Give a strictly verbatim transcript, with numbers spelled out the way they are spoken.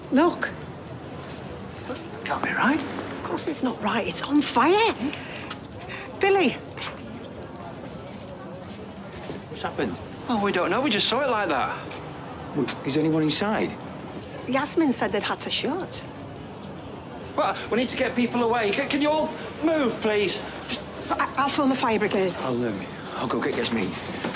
Look. Can't be right. Of course it's not right. It's on fire. Billy. What's happened? Oh, we don't know. We just saw it like that. Well, is anyone inside? Yasmin said they'd had to shut. Well, we need to get people away. Can, can you all move, please? I I'll phone the fire brigade. I'll, um, I'll go get Yasmin.